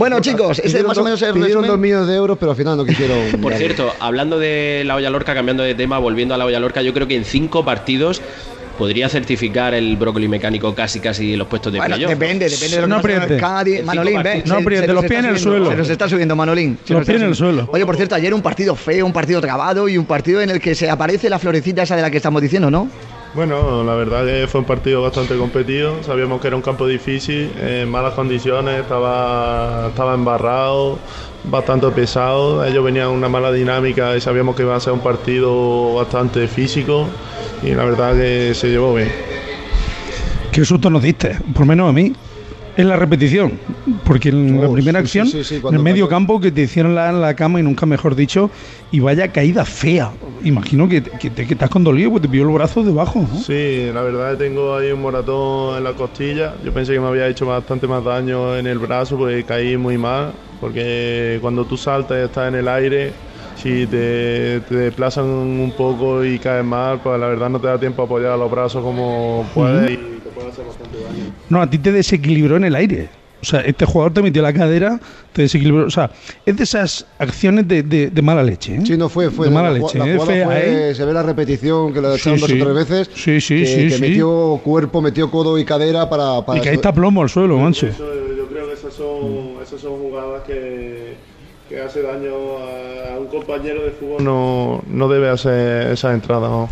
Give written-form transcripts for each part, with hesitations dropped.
Bueno, chicos, ese es más o menos el resumen. Pidieron 2 millones de euros, pero al final no quisieron. Por cierto, hablando de la olla Lorca, cambiando de tema, volviendo a la olla Lorca, yo creo que en 5 partidos podría certificar el brócoli mecánico casi los puestos de playoff. Depende de lo no que pasa en el Cádiz. Manolín, ve. No apriete, los pies en el suelo. Se nos está subiendo, Manolín. Los pies en el suelo. Oye, por cierto, ayer un partido feo, un partido trabado y un partido en el que se aparece la florecita esa de la que estamos diciendo, ¿no? Bueno, la verdad que fue un partido bastante competido. Sabíamos que era un campo difícil, en malas condiciones, estaba embarrado, bastante pesado. Ellos venían en una mala dinámica y sabíamos que iba a ser un partido bastante físico y la verdad que se llevó bien. Qué susto nos diste, por menos a mí. En la repetición, porque en la primera acción, en el medio campo, que te hicieron la cama y nunca mejor dicho, y vaya caída fea. Imagino que te has condolido porque te pilló el brazo debajo, ¿no? Sí, la verdad que tengo ahí un moratón en la costilla. Yo pensé que me había hecho bastante más daño en el brazo porque caí muy mal, porque cuando tú saltas y estás en el aire, si te desplazan un poco y caes mal, pues la verdad no te da tiempo a apoyar los brazos como puedes y te puede hacer bastante daño. No, a ti te desequilibró en el aire. O sea, este jugador te metió la cadera, te desequilibró. O sea, es de esas acciones de mala leche, ¿eh? Sí, no fue de mala leche. La jugada fea, fue, se ve la repetición, que lo echaron 2 o 3 veces. Que metió cuerpo, metió codo y cadera para y que ahí está plomo al suelo, mancho. Yo creo que esas son jugadas que hace daño a un compañero de fútbol. No debe hacer esa entrada, ¿no?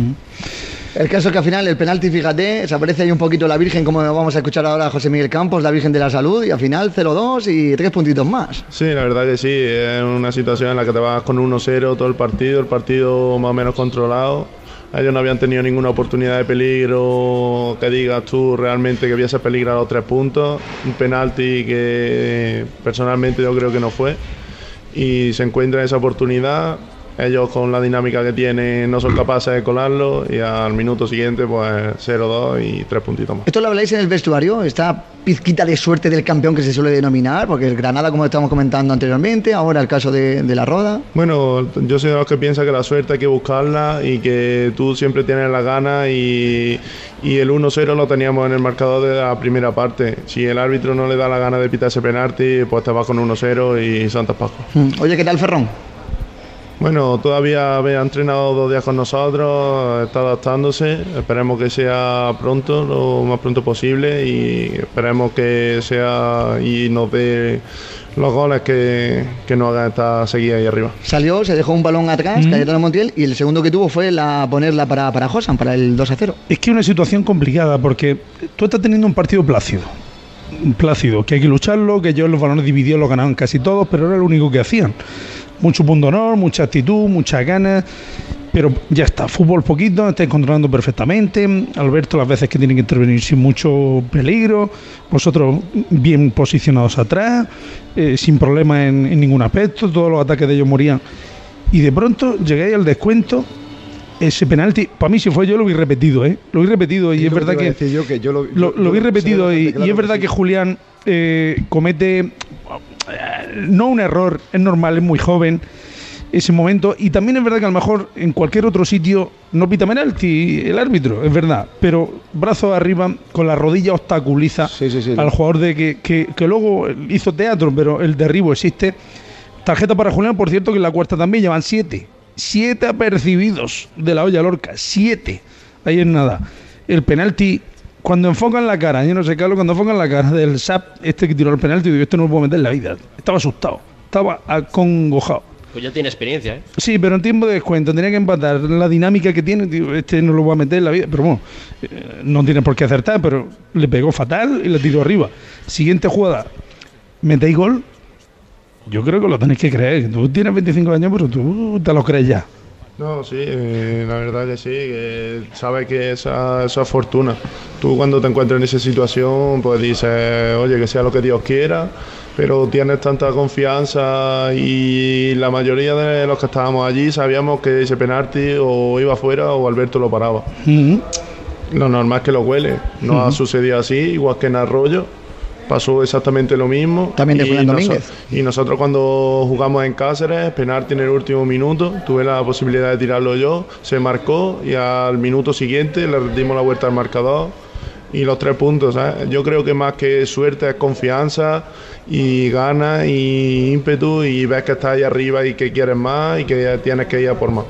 El caso es que al final el penalti, fíjate, se aparece ahí un poquito la Virgen, como vamos a escuchar ahora a José Miguel Campos, la Virgen de la Salud, y al final 0-2 y 3 puntitos más. Sí, la verdad que sí, es una situación en la que te vas con 1-0 todo el partido más o menos controlado. Ellos no habían tenido ninguna oportunidad de peligro, que digas tú realmente que hubiese peligro a los 3 puntos. Un penalti que personalmente yo creo que no fue. Y se encuentra esa oportunidad. Ellos con la dinámica que tienen no son capaces de colarlo y al minuto siguiente pues 0-2 y 3 puntitos más. ¿Esto lo habláis en el vestuario? ¿Esta pizquita de suerte del campeón que se suele denominar? Porque el Granada, como estábamos comentando anteriormente, ahora el caso de la Roda. Bueno, yo soy de los que piensa que la suerte hay que buscarla y que tú siempre tienes la gana y el 1-0 lo teníamos en el marcador de la primera parte. Si el árbitro no le da la gana de pitar ese penalti, pues te vas con 1-0 y Santas Pascuas. Oye, ¿qué tal Ferrón? Bueno, todavía había entrenado 2 días con nosotros, está adaptándose, esperemos que sea pronto, lo más pronto posible y esperemos que sea y nos dé los goles que nos hagan esta seguida ahí arriba. Salió, se dejó un balón atrás, Cayetano Montiel, y el segundo que tuvo fue ponerla para Josan, para el 2-0. Es que es una situación complicada porque tú estás teniendo un partido plácido, que hay que lucharlo, que ellos los balones divididos los ganaban casi todos, pero era lo único que hacían. Mucho punto honor, mucha actitud, muchas ganas, pero ya está, fútbol poquito, estáis controlando perfectamente. Alberto las veces que tiene que intervenir sin mucho peligro, vosotros bien posicionados atrás, sin problemas en ningún aspecto, todos los ataques de ellos morían. Y de pronto llegáis al descuento, ese penalti, para mí si fue yo lo vi repetido, lo vi repetido y es verdad que lo vi repetido y es verdad que Julián comete... no un error, es normal, es muy joven ese momento, y también es verdad que a lo mejor en cualquier otro sitio no pita penalti el árbitro, es verdad, pero brazos arriba con la rodilla obstaculiza al jugador que luego hizo teatro, pero el derribo existe. Tarjeta para Julián, por cierto, que en la cuarta también llevan 7 apercibidos de la olla Lorca, 7, ahí es nada. El penalti, cuando enfocan la cara, yo no sé, Carlos, cuando enfocan la cara del SAP, que tiró el penalti, digo, esto no lo puedo meter en la vida. Estaba asustado, estaba acongojado. Pues ya tiene experiencia, ¿eh? Sí, pero en tiempo de descuento tenía que empatar. La dinámica que tiene, digo, no lo voy a meter en la vida. Pero bueno, no tiene por qué acertar, pero le pegó fatal y le tiró arriba. Siguiente jugada, metéis gol. Yo creo que lo tenéis que creer. Tú tienes 25 años, pero tú te lo crees ya. No, sí, la verdad que sí, que sabes que esa es fortuna. Tú cuando te encuentras en esa situación, pues dices, oye, que sea lo que Dios quiera, pero tienes tanta confianza y la mayoría de los que estábamos allí sabíamos que ese penalti o iba fuera o Alberto lo paraba. Lo normal es que lo huele, no ha sucedido así, igual que en Arroyo. Pasó exactamente lo mismo. También de Julián Domínguez. Y nosotros cuando jugamos en Cáceres, penalti en el último minuto, tuve la posibilidad de tirarlo yo, se marcó y al minuto siguiente le dimos la vuelta al marcador y los 3 puntos, ¿sabes? Yo creo que más que suerte es confianza y ganas y ímpetu, y ves que estás ahí arriba y que quieres más y que tienes que ir a por más.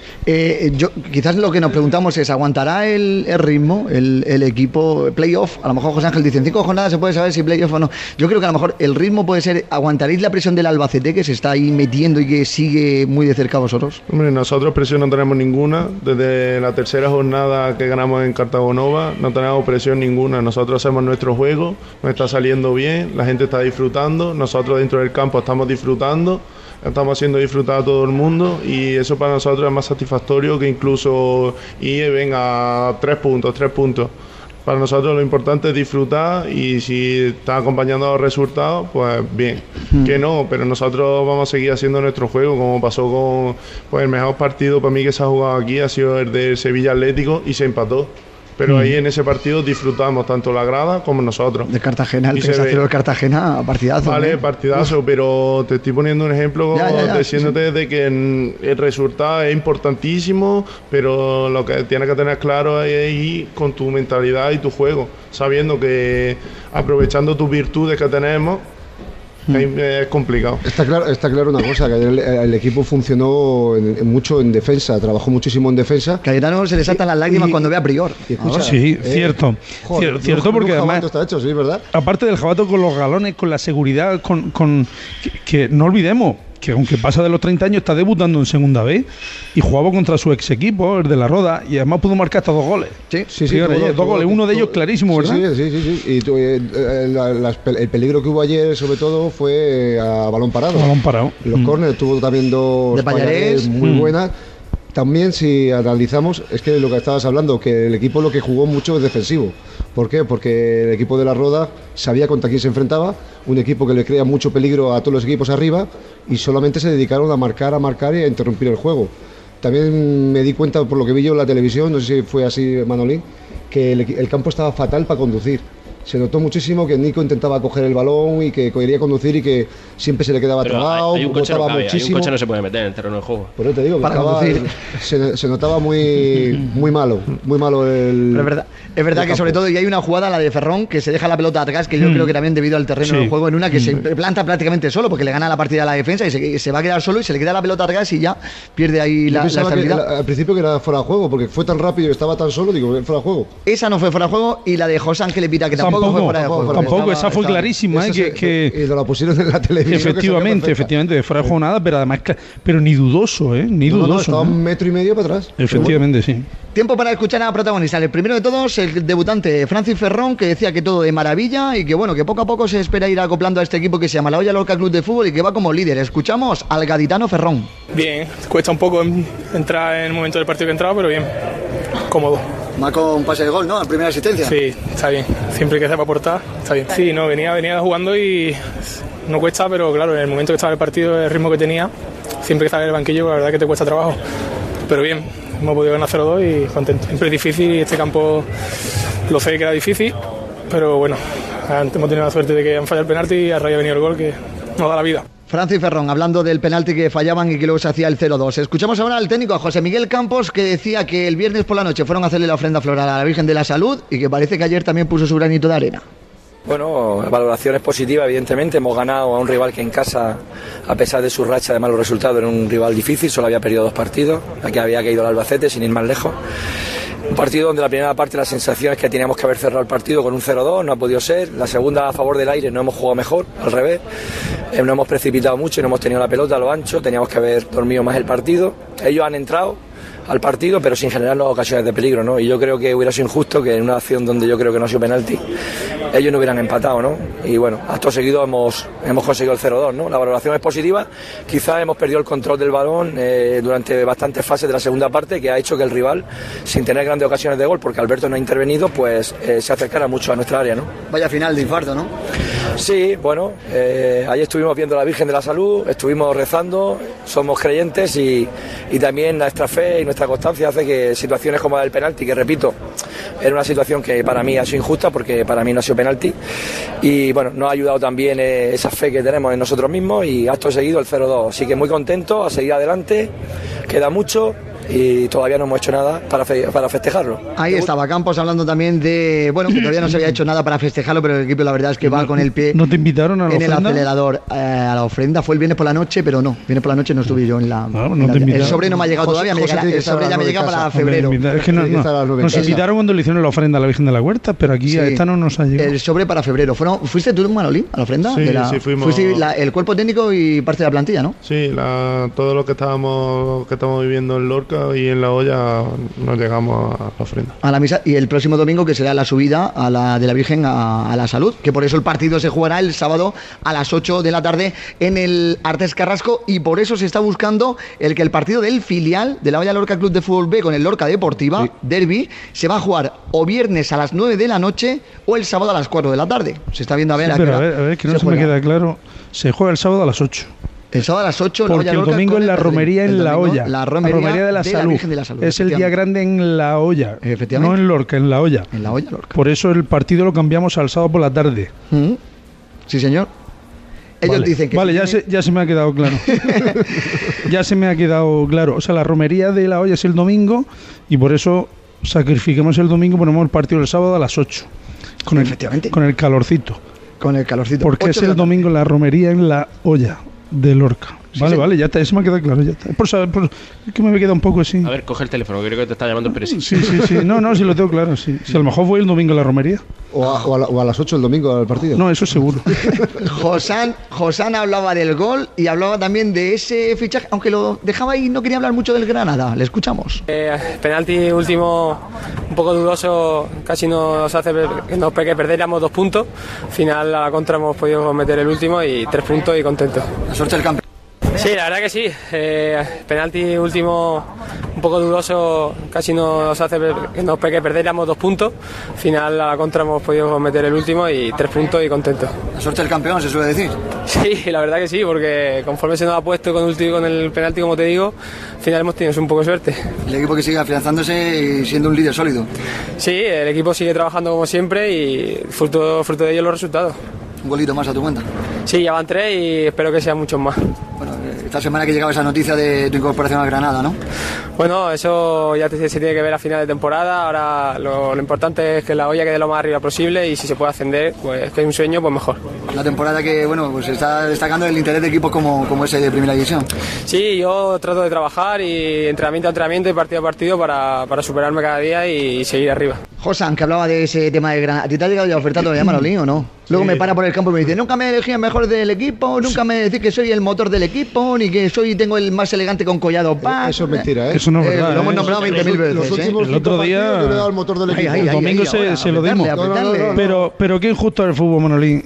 Quizás lo que nos preguntamos es, ¿aguantará el ritmo el equipo playoff? A lo mejor José Ángel dice, en 5 jornadas se puede saber si playoff o no. Yo creo que a lo mejor el ritmo puede ser, ¿aguantaréis la presión del Albacete, que se está ahí metiendo y que sigue muy de cerca a vosotros? Hombre, nosotros presión no tenemos ninguna. Desde la 3ª jornada que ganamos en Cartagonova no tenemos presión ninguna. Nosotros hacemos nuestro juego, nos está saliendo bien, la gente está disfrutando, nosotros dentro del campo estamos disfrutando. Estamos haciendo disfrutar a todo el mundo, y eso para nosotros es más satisfactorio que incluso venga 3 puntos. Para nosotros lo importante es disfrutar, y si está acompañando a los resultados, pues bien. Que no, pero nosotros vamos a seguir haciendo nuestro juego, como pasó con el mejor partido para mí que se ha jugado aquí ha sido el de Sevilla Atlético, y se empató. Pero ahí en ese partido disfrutamos tanto la grada como nosotros. De Cartagena, el 3-0 de Cartagena, partidazo. Vale, partidazo, pero te estoy poniendo un ejemplo diciéndote de que el resultado es importantísimo, pero lo que tienes que tener claro es ir con tu mentalidad y tu juego, sabiendo que aprovechando tus virtudes que tenemos, es complicado. Está claro una cosa, que el equipo funcionó mucho en defensa, trabajó muchísimo en defensa. Cayetano se le saltan las lágrimas cuando ve a Prior. Sí, cierto. Cierto, porque además está hecho, sí, ¿verdad? Aparte del jabato, con los galones, con la seguridad, que no olvidemos que aunque pasa de los 30 años, está debutando en segunda B y jugaba contra su ex equipo, el de La Roda, y además pudo marcar hasta 2 goles. Sí, dos goles, uno de ellos clarísimo, ¿verdad? Sí. Y el peligro que hubo ayer, sobre todo, fue a balón parado. Los córneres tuvo también 2 de Pallarés muy buenas. También, si analizamos, es que lo que estabas hablando, que el equipo lo que jugó mucho es defensivo. ¿Por qué? Porque el equipo de La Roda sabía contra quién se enfrentaba, un equipo que le crea mucho peligro a todos los equipos arriba, y solamente se dedicaron a marcar y a interrumpir el juego. También me di cuenta, por lo que vi yo en la televisión, no sé si fue así, Manolín, que el campo estaba fatal para conducir. Se notó muchísimo que Nico intentaba coger el balón y que quería conducir y que siempre se le quedaba trabado. Hay un coche no se puede meter en el terreno de juego. Por eso te digo, se notaba muy malo el... Pero es verdad que sobre todo, y hay una jugada, la de Ferrón, que se deja la pelota atrás, que yo creo que también debido al terreno del juego, en una que se planta prácticamente solo, porque le gana la partida a la defensa y se va a quedar solo y se le queda la pelota atrás y ya pierde ahí la estabilidad. Al principio que era fuera de juego, porque fue tan rápido y estaba tan solo, digo, fuera de juego. Esa no fue fuera de juego, y la de José Ángel le pita que tampoco fue fuera de juego. Tampoco, esa fue clarísima. Y la pusieron en la televisión. Efectivamente, de fuera de juego nada, pero además, pero ni dudoso, ni dudoso. Estaba 1,5 metros para atrás. Efectivamente, sí. Tiempo para escuchar a protagonistas. El primero de todos, el debutante Francis Ferrón, que decía que todo de maravilla y que bueno, que poco a poco se espera ir acoplando a este equipo que se llama la Olla Lorca Club de Fútbol y que va como líder. Escuchamos al gaditano Ferrón. Bien, cuesta un poco entrar en el momento del partido que he entrado, pero bien, cómodo. Marcó un pase de gol, ¿no? La primera asistencia. Sí, está bien. Siempre que sepa aportar, está bien. Sí, no, venía jugando y no cuesta, pero claro, en el momento que estaba en el partido, el ritmo que tenía, siempre que estaba en el banquillo, la verdad que te cuesta trabajo. Pero bien, hemos podido ganar 0-2 y contento. Siempre es difícil y este campo lo sé que era difícil, pero bueno, hemos tenido la suerte de que han fallado el penalti y a raíz ha venido el gol que nos da la vida. Francis Ferrón, hablando del penalti que fallaban y que luego se hacía el 0-2. Escuchamos ahora al técnico, a José Miguel Campos, que decía que el viernes por la noche fueron a hacerle la ofrenda floral a la Virgen de la Salud y que parece que ayer también puso su granito de arena. Bueno, la valoración es positiva, evidentemente. Hemos ganado a un rival que en casa, a pesar de su racha de malos resultados, era un rival difícil, solo había perdido 2 partidos. Aquí había caído el Albacete, sin ir más lejos. Un partido donde la primera parte la sensación es que teníamos que haber cerrado el partido con un 0-2, no ha podido ser. La segunda, a favor del aire, no hemos jugado mejor, al revés. No hemos precipitado mucho y no hemos tenido la pelota a lo ancho, teníamos que haber dormido más el partido. Ellos han entrado al partido, pero sin generarnos ocasiones de peligro, ¿no? Y yo creo que hubiera sido injusto que en una acción donde yo creo que no ha sido penalti, ellos no hubieran empatado, ¿no? Y bueno, acto seguido hemos conseguido el 0-2, ¿no? La valoración es positiva. Quizás hemos perdido el control del balón durante bastantes fases de la segunda parte, que ha hecho que el rival, sin tener grandes ocasiones de gol, porque Alberto no ha intervenido, pues se acercara mucho a nuestra área, ¿no? Vaya final de infarto, ¿no? Sí, bueno, ayer estuvimos viendo a la Virgen de la Salud, estuvimos rezando, somos creyentes y también nuestra fe y nuestra constancia hace que situaciones como la del penalti, que repito, era una situación que para mí ha sido injusta porque para mí no ha sido penalti, y bueno, nos ha ayudado también esa fe que tenemos en nosotros mismos y acto seguido el 0-2, así que muy contento, a seguir adelante, queda mucho y todavía no hemos hecho nada para festejarlo. Ahí estaba Campos hablando también de, bueno, que todavía no se había hecho nada para festejarlo, pero el equipo la verdad es que va con el pie. ¿No te invitaron a la en ofrenda? El acelerador? A la ofrenda fue el viernes por la noche, pero no, viernes por la noche no estuve yo en la... El sobre no me ha llegado todavía, el sobre ya me llega para febrero. Es que nos invitaron cuando le hicieron la ofrenda a la Virgen de la Huerta, pero aquí a esta no nos ha llegado. El sobre para febrero. ¿Fuiste tú, Manolín, a la ofrenda? Sí, fuimos. Fuiste el cuerpo técnico y parte de la plantilla, ¿no? Sí, todo lo que estamos viviendo en Lorca y en La Hoya nos llegamos a la ofrenda. A la misa, y el próximo domingo que será la subida de la Virgen a la Salud, que por eso el partido se jugará el sábado a las 8 de la tarde en el Artes Carrasco, y por eso se está buscando el partido del filial de la Hoya Lorca Club de Fútbol B con el Lorca Deportiva, Derby, se va a jugar o viernes a las 9 de la noche o el sábado a las 4 de la tarde. Se está viendo a ver. Sí, pero a ver, que no se me queda claro. Se juega el sábado a las 8. El sábado a las 8. Porque el domingo es la romería en La Hoya. La romería de la Salud. Es el día grande en La Hoya. No en Lorca, en La Hoya. En La Hoya, Lorca. Por eso el partido lo cambiamos al sábado por la tarde. Sí, señor. Ellos dicen que... Vale, ya se me ha quedado claro. Ya se me ha quedado claro. O sea, la romería de La Hoya es el domingo y por eso sacrificamos el domingo, ponemos el partido el sábado a las 8. Efectivamente. Con el calorcito. Con el calorcito. Porque es el domingo la romería en La Hoya de Lorca. Vale, ya está, eso me ha quedado claro, ya está. Es que me queda un poco así. A ver, coge el teléfono, creo que te está llamando Peresi. Sí. No, sí lo tengo claro, sí. Si a lo mejor fue el domingo la romería. O a las 8 el domingo al partido. No, eso seguro. Josán hablaba del gol y hablaba también de ese fichaje, aunque lo dejaba ahí, no quería hablar mucho del Granada. Le escuchamos. Penalti último un poco dudoso, casi nos hace que perdiéramos 2 puntos. Al final a la contra hemos podido meter el último y 3 puntos y contento. La suerte del campeón. Sí, la verdad que sí. Penalti último un poco dudoso, casi nos hace que perdiéramos 2 puntos. Al final a la contra hemos podido meter el último y 3 puntos y contento. La suerte del campeón, se suele decir. Sí, la verdad que sí, porque conforme se nos ha puesto con el penalti, como te digo, al final hemos tenido un poco de suerte. El equipo que sigue afianzándose y siendo un líder sólido. Sí, el equipo sigue trabajando como siempre y fruto de ello los resultados. Un golito más a tu cuenta. Sí, ya van 3 y espero que sean muchos más. Bueno, esta semana que llegaba esa noticia de tu incorporación al Granada, ¿no? Bueno, eso ya se tiene que ver a final de temporada. Ahora lo importante es que La Hoya quede lo más arriba posible y si se puede ascender, pues que es un sueño, pues mejor. La temporada que, bueno, pues está destacando el interés de equipos como ese de Primera División. Sí, yo trato de trabajar y entrenamiento a entrenamiento y partido a partido para superarme cada día y seguir arriba. Josan, que hablaba de ese tema de Granada. ¿A ti te ha llegado ya oferta todavía, Manolín, o no? Luego me para por el campo y me dice, nunca me elegían mejor del equipo, nunca me decís que soy el motor del equipo, ni que tengo el más elegante con Collado Paz. Eso es mentira, ¿eh? Eso no es verdad. Lo hemos nombrado 20.000 veces. El otro día, yo le he dado el motor del equipo. El domingo se lo dimos. Pero qué injusto es el fútbol, Manolín.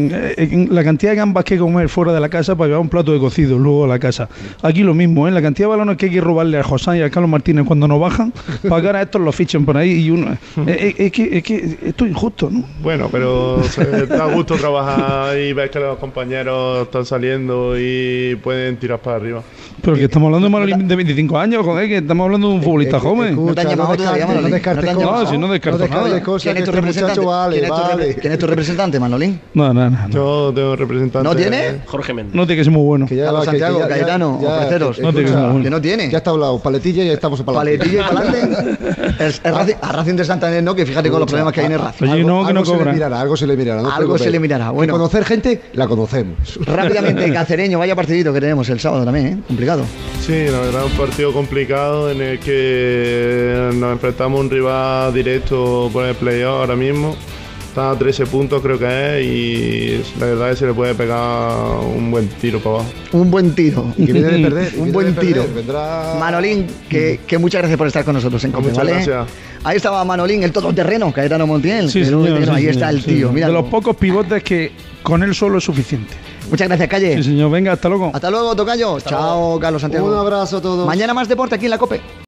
La cantidad de gambas que hay que comer fuera de la casa para llevar un plato de cocido luego a la casa. Aquí lo mismo, ¿eh? La cantidad de balones que hay que robarle a Josán y a Carlos Martínez cuando no bajan, para que ahora estos los fichen por ahí y uno. Es que esto es injusto, ¿no? Bueno, pero da gusto trabajar y ves que los compañeros están saliendo y pueden tirar para arriba. Pero que estamos hablando de Manolín de 25 años, joder, que estamos hablando de un futbolista joven. No te han llamado todavía, Manolín. No descartes cosas. Si no descarto nada. ¿Quién es tu representante? ¿Quién es tu representante, Manolín? No. Yo tengo representante. ¿No tiene? Jorge Méndez. No tiene que ser muy bueno. Carlos Santiago, Cayetano, Ofreceros. No tiene que ser muy bueno. ¿Que no tiene? Ya está hablado, paletilla y ya estamos para adelante. Paletilla y para adelante. A Racing de Santander, ¿no? Que fíjate con los problemas que hay en el Racing. Oye, no, que no cobra. Algo se le mirará. Algo se le mirará. Bueno, conocer gente, la conocemos. Rápidamente, Cacereño, vaya partidito que tenemos el sábado también, ¿eh? Complicado. Sí, la verdad, un partido complicado en el que nos enfrentamos a un rival directo por el playoff ahora mismo. Está a 13 puntos creo que es y la verdad es que se le puede pegar un buen tiro para abajo. Un buen tiro. Y que viene de perder. Un buen tiro. Vendrá... Manolín, que muchas gracias por estar con nosotros en COPE, ¿vale? Gracias. Ahí estaba Manolín, el todoterreno, Cayetano Montiel. Sí, señor, ahí está el tío. Mira. De los pocos pivotes que con él solo es suficiente. Muchas gracias, Calle. Sí, señor. Venga, hasta luego. Hasta luego, tocayo. Chao, Carlos Santiago. Un abrazo a todos. Mañana más deporte aquí en la COPE.